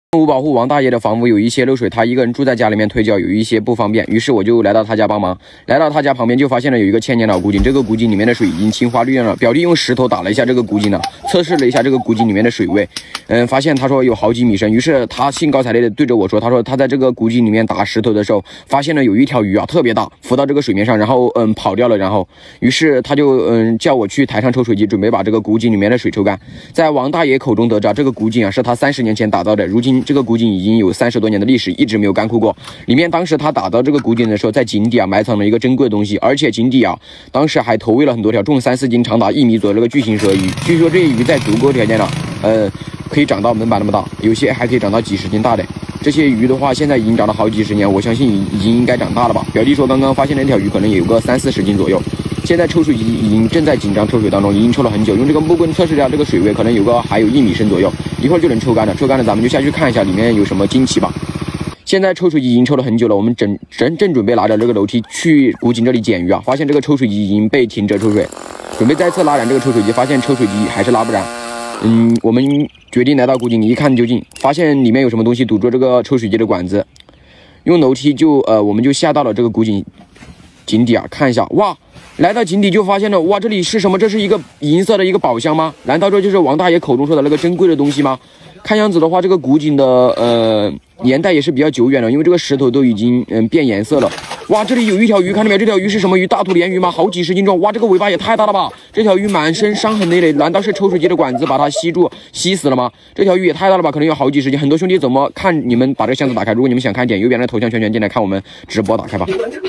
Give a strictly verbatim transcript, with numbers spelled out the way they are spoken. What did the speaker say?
动物保护王大爷的房屋有一些漏水，他一个人住在家里面推脚有一些不方便，于是我就来到他家帮忙。来到他家旁边就发现了有一个千年老古井，这个古井里面的水已经青花绿叶了。表弟用石头打了一下这个古井呢，测试了一下这个古井里面的水位，嗯，发现他说有好几米深。于是他兴高采烈的对着我说，他说他在这个古井里面打石头的时候，发现了有一条鱼啊特别大，浮到这个水面上，然后嗯跑掉了，然后于是他就嗯叫我去台上抽水机，准备把这个古井里面的水抽干。在王大爷口中得知，这个古井啊是他三十年前打造的，如今这个古井已经有三十多年的历史，一直没有干枯过。里面当时他打造这个古井的时候，在井底啊埋藏了一个珍贵的东西，而且井底啊当时还投喂了很多条重三四斤、长达一米左右的这个巨型蛇鱼。据说这些鱼在足够条件了，呃，可以长到门板那么大，有些还可以长到几十斤大的。这些鱼的话，现在已经长了好几十年，我相信已经应该长大了吧。表弟说刚刚发现那条鱼可能有个三四十斤左右。现在抽水机已经正在紧张抽水当中，已经抽了很久，用这个木棍测试掉这个水位，可能有个还有一米深左右，一会儿就能抽干了。抽干了，咱们就下去看一下里面有什么惊奇吧。现在抽水机已经抽了很久了，我们正正正准备拿着这个楼梯去古井这里捡鱼啊，发现这个抽水机已经被停着抽水，准备再次拉燃这个抽水机，发现抽水机还是拉不燃。嗯，我们决定来到古井里一看究竟，发现里面有什么东西堵住这个抽水机的管子，用楼梯就呃我们就下到了这个古井井底啊，看一下，哇！来到井底就发现了，哇，这里是什么？这是一个银色的一个宝箱吗？难道这就是王大爷口中说的那个珍贵的东西吗？看样子的话，这个古井的呃年代也是比较久远了，因为这个石头都已经嗯变颜色了。哇，这里有一条鱼，看到没有？这条鱼是什么鱼？大肚鲢鱼吗？好几十斤重！哇，这个尾巴也太大了吧！这条鱼满身伤痕累累，难道是抽水机的管子把它吸住、吸死了吗？这条鱼也太大了吧，可能有好几十斤。很多兄弟怎么看？你们把这个箱子打开，如果你们想看一点，右边的头像圈圈进来看我们直播打开吧。